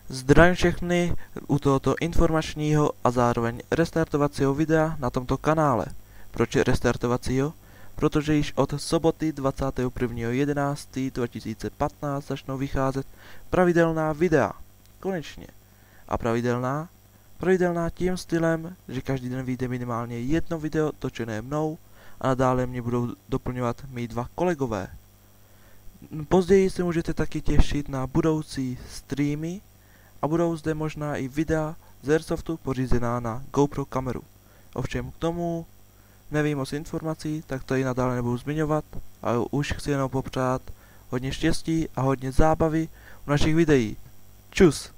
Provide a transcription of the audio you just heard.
Zdravím všechny u tohoto informačního a zároveň restartovacího videa na tomto kanále. Proč restartovacího? Protože již od soboty 21.11.2015 začnou vycházet pravidelná videa. Konečně. A pravidelná? Pravidelná tím stylem, že každý den vyjde minimálně jedno video točené mnou a nadále mě budou doplňovat mý dva kolegové. Později se můžete taky těšit na budoucí streamy a budou zde možná i videa z Airsoftu pořízená na GoPro kameru. Ovšem k tomu nevím moc informací, tak to i nadále nebudu zmiňovat, ale už chci jenom popřát hodně štěstí a hodně zábavy u našich videí. Čus!